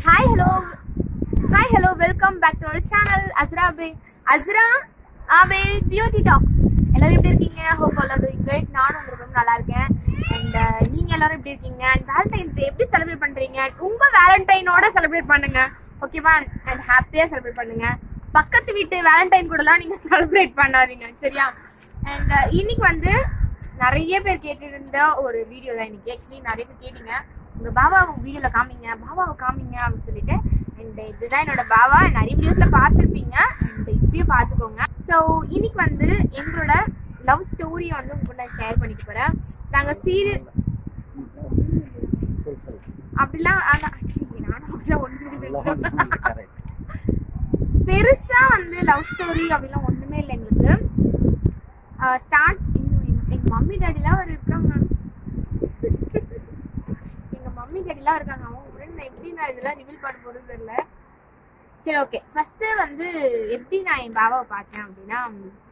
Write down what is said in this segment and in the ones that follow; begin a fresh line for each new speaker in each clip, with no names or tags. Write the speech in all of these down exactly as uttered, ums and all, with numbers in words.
Hi, hello. Hi, hello. Welcome back to our channel, Azra Abel. Azra Abel Beauty Talks. எல்லாரும் எப்படி இருக்கீங்க? Hope all are doing good. நானும் ரொம்ப நல்லா இருக்கேன். And நீங்க எல்லாரும் எப்படி இருக்கீங்க? And Valentine's Day எப்படி செலிப்ரேட் பண்றீங்க? உங்க வேலண்டைனோட செலிப்ரேட் பண்ணுங்க. ஓகேவா? And ஹாப்பியா செலிப்ரேட் பண்ணுங்க. பக்கத்து வீட்டு வேலண்டைன் கூடலாம் நீங்க செலிப்ரேட் பண்ணாதீங்க. சரியா? And இன்னைக்கு வந்து நிறைய பேர் கேட்டுட்டு இருந்த ஒரு வீடியோ தான் இன்னைக்கு. ஆக்சுவலி நிறைய பேர் கேட்டீங்க, உங்க பாபாவை வீடியோல காமிங்க, பாபாவை காமிங்க அப்படின்னு சொல்லிட்டு. அண்ட் இதுதான் என்னோட பாபா. நிறைய வீடியோஸ்ல பார்த்துருப்பீங்க, அண்ட் இப்பயும் பார்த்துக்கோங்க. ஸோ இன்னைக்கு வந்து எங்களோட லவ் ஸ்டோரியை வந்து உங்க கூட ஷேர் பண்ணிக்க போறேன். நாங்க சீரியல் அப்படிலாம் பெருசா வந்து லவ் ஸ்டோரி அப்படிலாம் ஒண்ணுமே இல்லை எங்களுக்கு. ஸ்டார்ட் எங்க மம்மி டாடிலாம் ஒரு இருக்காங்க எங்க மம்மி டாடிலாம் இருக்காங்க அவங்க நான் எப்படி நான் இதெல்லாம் ரிவீல் பண்ண போறது தெரியல. சரி, ஓகே. ஃபர்ஸ்ட் வந்து எப்படி நான் என் பாபாவை பார்த்தேன் அப்படின்னா,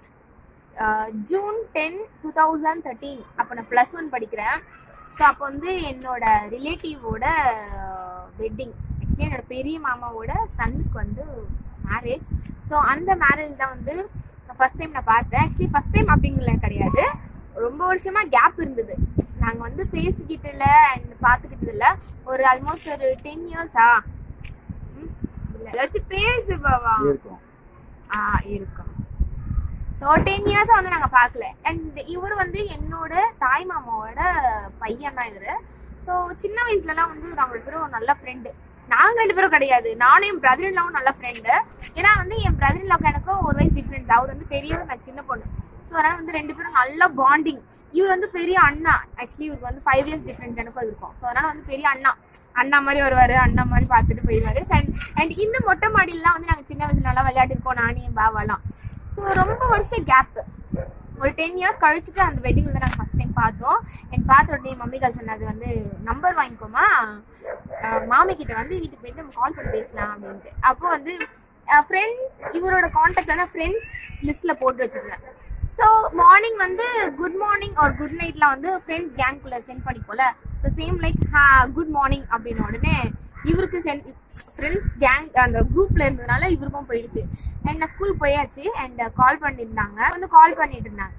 June ten two thousand thirteen அப்போ நான் ப்ளஸ் ஒன் படிக்கிறேன். ஸோ அப்போ வந்து என்னோட ரிலேட்டிவோட வெட்டிங், ஆக்சுவலி என்னோட பெரிய மாமாவோட சன்னுக்கு வந்து மேரேஜ். ஸோ அந்த மேரேஜ் தான் வந்து ஃபர்ஸ்ட் டைம் நான் பார்த்தேன். ஆக்சுவலி ஃபர்ஸ்ட் டைம் அப்படிங்கல கிடையாது, ரொம்ப வருஷமா கேப் இருந்தது. நாங்க வந்து பேசிக்கிட்டு இல்ல அண்ட் பாத்துக்கிட்டு இல்ல ஒரு ஆல்மோஸ்ட் ஒரு டென் இயர்ஸா ஏதாச்சும் பேசு பாவா ஆ இருக்கும். ஸோ டென் இயர்ஸா வந்து நாங்க பாக்கல. அண்ட் இவர் வந்து என்னோட தாய் மாமாவோட பையன் தான் இவரு. ஸோ சின்ன வயசுலலாம் வந்து நாங்க ரெண்டு பேரும் நல்ல ஃப்ரெண்டு. நாங்க ரெண்டு பேரும் கிடையாது, நானும் என் பிரதர் இன் லாவும் நல்ல ஃப்ரெண்டு. ஏன்னா வந்து என் பிரதர் இன் லாவுக்கு எனக்கும் ஒரு வயசு டிஃப்ரெண்ட். அவர் வந்து பெரியவர், நான் சின்ன பொண்ணு. ஸோ அதனால வந்து ரெண்டு பேரும் நல்ல பாண்டிங். இவர் வந்து பெரிய அண்ணா, ஆக்சுவலி இவருக்கு வந்து ஃபைவ் இயர்ஸ் டிஃப்ரென்ஸ் எனக்கும் இருக்கும். ஸோ அதனால வந்து பெரிய அண்ணா அண்ணா மாதிரி வருவாரு, அண்ணா மாதிரி பார்த்துட்டு போயிடுவாரு. அண்ட் இந்த மொட்டை மாடியிலாம் வந்து நாங்கள் சின்ன வயசுல நல்லா விளையாடிருக்கோம், நானே என் பாவாலாம். ஸோ ரொம்ப வருஷம் கேப்பு. ஒரு டென் இயர்ஸ் கழிச்சுட்டு அந்த வெட்டிங் வந்து நாங்கள் ஃபர்ஸ்ட் டைம் பார்த்தோம். அண்ட் பார்த்த உடனே மம்மிகள் சொன்னது வந்து நம்பர் வாங்கிக்கோமா, மாமி கிட்ட வந்து வீட்டுக்கு போயிட்டு நம்ம கால் பண்ணி பேசலாம் அப்படின்ட்டு. அப்போ வந்து ஃப்ரெண்ட் இவரோட கான்டாக்ட் வந்து ஃப்ரெண்ட்ஸ் லிஸ்ட்ல போட்டு வச்சிருந்தேன். ஸோ மார்னிங் வந்து குட் மார்னிங் ஒரு குட் நைட்லாம் வந்து ஃப்ரெண்ட்ஸ் கேங்குள்ள சென்ட் பண்ணிக்கோல. So same like good morning அப்படின்னு உடனே இவருக்கு சென்ட் ஃப்ரெண்ட்ஸ் கேங் அந்த குரூப்ல இருந்ததுனால இவருக்கும் போயிடுச்சு. அண்ட் நான் ஸ்கூல் போயாச்சு. அண்ட் கால் பண்ணியிருந்தாங்க, வந்து கால் பண்ணிட்டு இருந்தாங்க.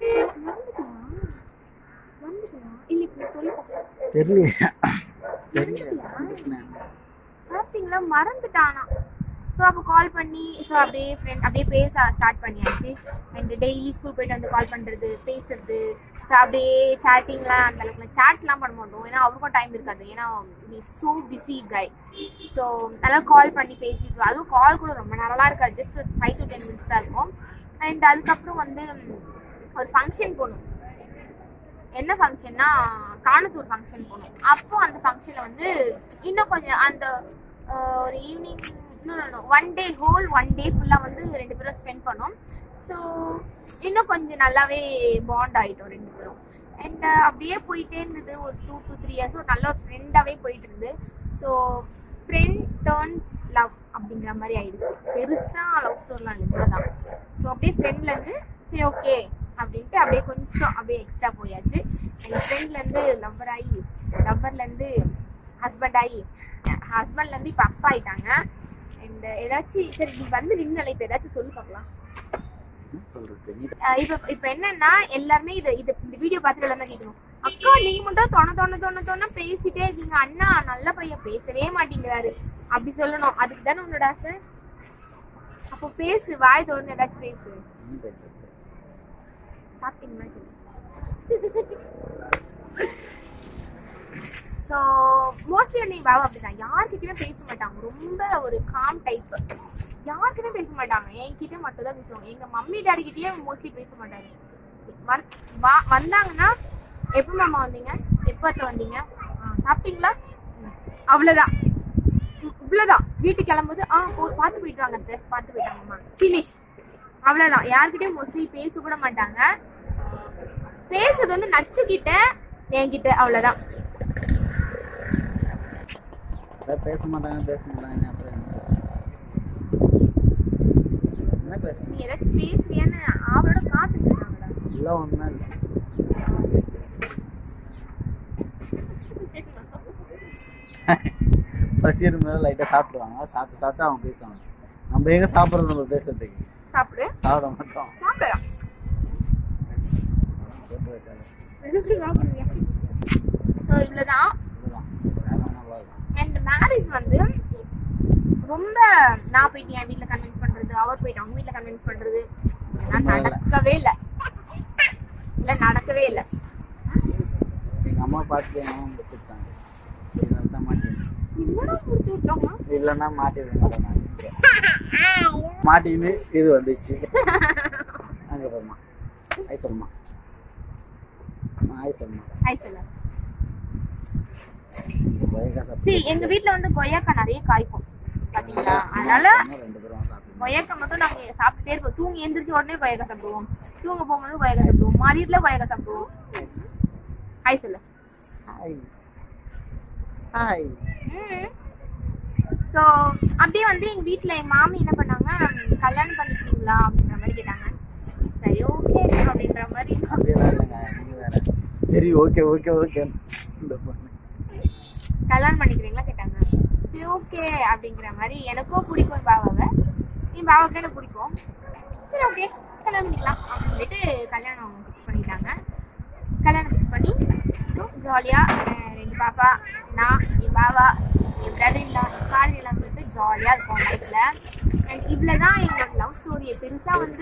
பார்த்தீங்களா, மறந்துட்டானா. ஸோ அப்போ கால் பண்ணி ஸோ அப்படியே ஃப்ரெண்ட் அப்படியே பேச ஸ்டார்ட் பண்ணியாச்சு. அண்ட் டெய்லி ஸ்கூல் போயிட்டு வந்து கால் பண்ணுறது, பேசுறது, ஸோ அப்படியே சேட்டிங்லாம் அந்த அளவுக்கு சேட்லாம் பண்ண மாட்டோம், ஏன்னா அவருக்கும் டைம் இருக்காது, ஏன்னா ஸோ பிஸி கை. ஸோ அதெல்லாம் கால் பண்ணி பேசிட்டு, அதுவும் கால் கூட ரொம்ப நேரம்லாம் இருக்காது, ஜஸ்ட் ஒரு ஃபைவ் டு டென் மினிட்ஸ் தான் இருக்கும். அண்ட் அதுக்கப்புறம் வந்து ஒரு ஃபங்க்ஷன் போகணும். என்ன ஃபங்க்ஷன்னா காணத்தூர் ஃபங்க்ஷன் போகணும். அப்போ அந்த ஃபங்க்ஷனில் வந்து இன்னும் கொஞ்சம் அந்த ஒரு evening one day whole one day ஃபுல்லாக வந்து ரெண்டு பேரும் ஸ்பெண்ட் பண்ணோம். ஸோ இன்னும் கொஞ்சம் நல்லாவே பாண்ட் ஆகிட்டோம் ரெண்டு பேரும். அண்ட் அப்படியே போயிட்டே இருந்தது ஒரு டூ டு த்ரீ இயர்ஸ் ஒரு நல்ல ஒரு ஃப்ரெண்டாகவே போயிட்டு இருந்து. ஸோ ஃப்ரெண்ட் டர்ன்ஸ் லவ் அப்படிங்கிற மாதிரி ஆயிடுச்சு. பெருசாக லவ் ஸ்டோரிலாம் இல்லை தான். ஸோ அப்படியே ஃப்ரெண்ட்லேருந்து சரி ஓகே அப்படின்ட்டு அப்படியே கொஞ்சம் அப்படியே எக்ஸ்ட்ரா போயாச்சு. எங்கள் ஃப்ரெண்ட்லேருந்து லவ்வர் ஆகி, லவ்வர்லேருந்து ஹஸ்பண்ட் ஆகி, ஹஸ்பண்ட்லேருந்து இப்போ அப்பா ஆயிட்டாங்க. அண்ட் ஏதாச்சும் சரி நீ வந்து நின்னல இப்போ ஏதாச்சும் சொல்லி பார்க்கலாம். இப்போ இப்போ என்னன்னா எல்லாருமே இது இது இந்த வீடியோ பார்த்துட்டு எல்லாமே கேட்கணும், அக்கா நீங்க மட்டும் தொண தொண தொண தொண பேசிட்டே இருக்கீங்க, அண்ணா நல்ல பையன் பேசவே மாட்டேங்கிறாரு அப்படி சொல்லணும். அதுக்கு தானே உன்னோட ஆசை. அப்போ பேசு, வாய் தோணுன்னு ஏதாச்சும் பேசு. சாப்பிட்டீங்களா? ஸோ மோஸ்ட்லி வந்து பாபா அப்படிதான், யார்கிட்டயுமே பேச மாட்டாங்க. ரொம்ப ஒரு காம் டைப், யார்கிட்டயும் பேச மாட்டாங்க. என்கிட்ட மட்டும் தான் பேசுவாங்க. எங்க மம்மி டாடி கிட்டயே மோஸ்ட்லி பேச மாட்டாங்க. வந்தாங்கன்னா எப்போ மாமா வந்தீங்க, எப்போ வந்தீங்க, சாப்பிட்டீங்களா, அவ்வளோதான் இவ்வளோதான். வீட்டுக்கு கிளம்பும்போது ஆ போ பார்த்து போயிட்டு வாங்க சார், பார்த்து போயிட்டாங்கம்மா, ஃபினிஷ், அவ்வளோதான். யார்கிட்டயும் மோஸ்ட்லி பேச கூட மாட்டாங்க. பேசுறது வந்து நச்சுக்கிட்ட என்கிட்ட, அவ்வளோதான்.
பேச மாட்டாங்க பேச மாட்டாங்க அப்புறம் என்ன பேச
நீ ஏதாச்சும் பேசுறியான்னு அவளோட பார்த்துட்டு இருக்காங்கடா.
இல்லை ஒன்றும் இல்லை. பசி இருந்தாலும் லைட்டா சாப்பிடுவாங்க. சாப்பிட்டு சாப்பிட்டு அவங்க பேசுவாங்க. நம்ம எங்க சாப்பிடுறது நம்ம பேசுறதுக்கு?
சாப்பிடு.
சாப்பிட மாட்டோம்.
சாப்பிடலாம். சோ இவ்வளவுதான். அண்ட் மேரேஜ் வந்து ரொம்ப நான் போயிட்டு என் வீட்டுல கன்வின்ஸ் பண்றது, அவர் போயிட்டு அவங்க வீட்டுல கன்வின்ஸ் பண்றது நடக்கவே இல்லை. இல்ல நடக்கவே இல்லை.
எங்க அம்மா பாட்டு எங்க அம்மா முடிச்சுட்டாங்க. இதெல்லாம் மாட்டேன் இல்லைன்னா மாட்டிடுவேன் மாட்டின்னு இது வந்துச்சு. அங்க போமா ஐ சொல்லுமா ஐ சொல்லுமா
ஐ சொல்ல. எங்க வீட்டுல வந்து கொய்யாக்கா நிறைய காய்க்கும் பாத்தீங்களா, அதனால கொய்யாக்கா மட்டும் நாங்க சாப்பிட்டுட்டே இருப்போம். தூங்கி எந்திரிச்சு உடனே கொய்யாக்கா சாப்பிடுவோம், தூங்க போகும்போது கொய்யாக்கா சாப்பிடுவோம், மாறிட்டுல கொய்யாக்கா சாப்பிடுவோம். ஹாய் சொல்ல.
Hi hi.
ஸோ அப்படியே வந்து எங்க வீட்டுல எங்க மாமி என்ன பண்ணாங்க, கல்யாணம் பண்ணிக்கிறீங்களா அப்படின்ற மாதிரி கேட்டாங்க. சரி ஓகே அப்படின்ற மாதிரி.
சரி ஓகே ஓகே ஓகே
கல்யாணம் பண்ணிக்கிறீங்களா கேட்டாங்க. சரி ஓகே அப்படிங்கிற மாதிரி. எனக்கும் பிடிக்கும் பாவாவை, என் பாவாவுக்கு எனக்கு பிடிக்கும். சரி ஓகே கல்யாணம் பண்ணிக்கலாம் அப்படின்னு சொல்லிட்டு கல்யாணம் ஃபிக்ஸ் பண்ணிட்டாங்க. கல்யாணம் ஃபிக்ஸ் பண்ணி ஜாலியா ரெண்டு பாப்பா, நான், என் பாவா, என் பிரதர் இல்லா, என் ஃபாதர் எல்லாம் சொல்லிட்டு ஜாலியா இருக்கும் லைஃப்ல. அண்ட் இவ்வளவுதான் எங்களோட லவ் ஸ்டோரி. பெருசா வந்து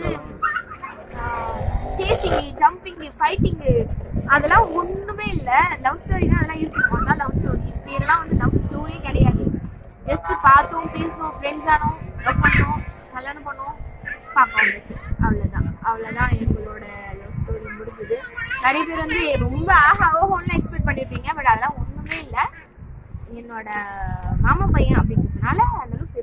சேசிங், ஜம்பிங், ஃபைட்டிங் அதெல்லாம் ஒண்ணுமே இல்ல. லவ் ஸ்டோரினா அதெல்லாம் இருக்கணும், அதான் லவ் ஸ்டோரி. இதெல்லாம் வந்து லவ் ஸ்டோரியே கிடையாது. ஜஸ்ட் பார்த்தோம், பேசணும், ஃப்ரெண்ட்ஸ் ஆனோம், லவ் பண்ணோம், கல்யாணம் பண்ணோம், பாப்பா வந்துச்சு, அவ்வளவுதான். அவ்வளவுதான் எங்களோட லவ் ஸ்டோரி முடிஞ்சது. நிறைய பேர் வந்து ரொம்ப ஆஹா ஓஹோன்னு எக்ஸ்பெக்ட் பண்ணிருப்பீங்க, பட் அதெல்லாம் ஒண்ணுமே இல்லை. என்னோட மாமா பையன் அப்படிங்கிறதுனால அந்த அளவுக்கு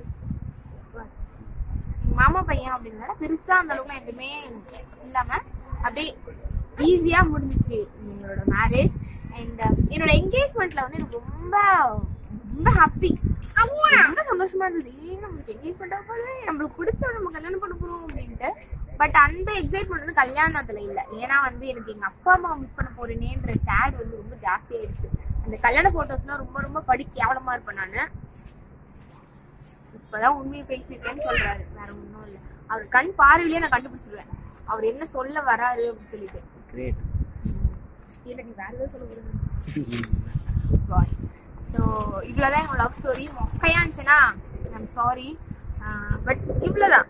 மாமா பையன் அப்படிங்கிறதுனால பெருசா அந்த அளவுக்குலாம் எதுவுமே இல்லாம அப்படியே ஈஸியா முடிஞ்சிச்சு எங்களோட மேரேஜ். அண்ட் என்னோட என்கேஜ்மெண்ட்ல வந்து எனக்கு ரொம்ப ரொம்ப ஹாப்பி, ரொம்ப சந்தோஷமா இருந்தது. ஏன் நம்மளுக்கு என்கேஜ்மெண்ட் ஆகும்போது நம்மளுக்கு பிடிச்ச நம்ம கல்யாணம் பண்ண போறோம் அப்படின்ட்டு. பட் அந்த எக்ஸைட்மெண்ட் வந்து கல்யாணத்துல இல்லை. ஏன்னா வந்து எனக்கு எங்க அப்பா அம்மா மிஸ் பண்ண போறேனேன்ற சேட் வந்து ரொம்ப ஜாஸ்தி ஆயிடுச்சு. அந்த கல்யாண போட்டோஸ்லாம் ரொம்ப ரொம்ப படி கேவலமா இருப்பேன் நானு. இப்பதான் உண்மையை பேசிருக்கேன்னு சொல்றாரு, வேற ஒன்றும் இல்லை. அவர் கண் பார்வையிலேயே நான் கண்டுபிடிச்சிருவேன் அவர் என்ன சொல்ல வராரு அப்படின்னு சொல்லிட்டு. எனக்கு வேற ஏதாவது சொல்ல விடுங்க. ஸோ இவ்வளோதான் எங்களோட லவ் ஸ்டோரி. மொக்கையா இருந்துச்சுன்னா ஐம் சாரி, பட் இவ்வளோதான்.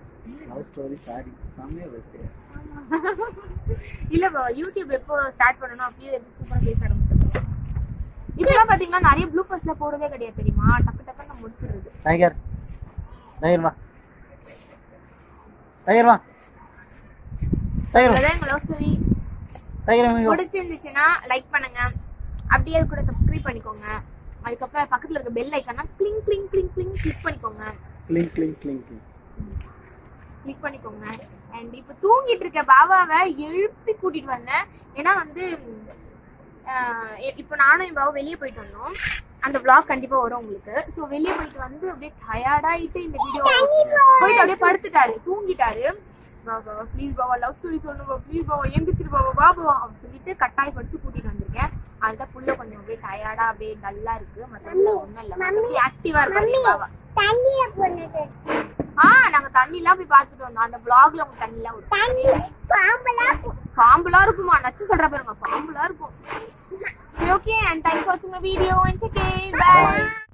இல்ல யூடியூப் எப்போ ஸ்டார்ட் பண்ணணும் அப்படியே சூப்பரா பேச ஆரம்பிச்சிருக்கோம். இப்பெல்லாம் பாத்தீங்கன்னா நிறைய ப்ளூபர்ஸ்ல போடுறதே கிடையாது தெரியுமா, டக்கு டக்குன்னு நம்ம முடிச்சிடுறது. டைகர் டைகர் வா டைகர் வா டைகர். அதான் எங்க லவ் ஸ்டோரி. டைகர் பிடிச்சிருந்துச்சுன்னா லைக் பண்ணுங்க, அப்படியே கூட சப்ஸ்கிரைப் பண்ணிக்கோங்க. அதுக்கப்புறம் பக்கத்துல இருக்க பெல் ஐக்கான கிளிங் கிளிங் கிளிங் கிளிங் கிளிக் பண்ணிக்கோங்க. கிளிங் கிளிங் கிளிங் கிளிக் பண்ணிக்கோங்க. அண்ட் இப்போ தூங்கிட்டு இருக்க பாபாவை எழுப்பி கூட்டிட்டு வந்தேன். ஏன்னா வந்து இப்போ நானும் என் பாபா வெளியே போயிட்டு வந்தோம். அந்த vlog கண்டிப்பா வரும் உங்களுக்கு. ஸோ வெளியே போயிட்டு வந்து அப்படியே டயர்டாயிட்டு இந்த வீடியோ போயிட்டு அப்படியே படுத்துட்டாரு, தூங்கிட்டாரு. Baba please Baba love story சொல்லுங்க, ப்ளீஸ் பாபா எந்திரிச்சிரு பாபா பாபா அப்படின்னு சொல்லிட்டு கட்டாயப்படுத்தி கூட்டிட்டு வந்திருக்கேன். அதுதான் புள்ள கொஞ்சம் அப்படியே டயர்டா அப்படியே டல்லா இருக்கு. மற்றபடி ஒன்றும் இல்லை, மற்றபடி ஆக்டிவா இருக்காரு பாபா. ஆஹ் நாங்க தண்ணி எல்லாம் போய் பாத்துட்டு வந்தோம். அந்த vlogல உங்க தண்ணி எல்லாம் வரும். பாம்புலாம் இருக்குமா, நச்சு சொல்ற பாருங்க, பாம்புலாம் இருக்கும். Okay, and thanks for watching the video and take care. Bye.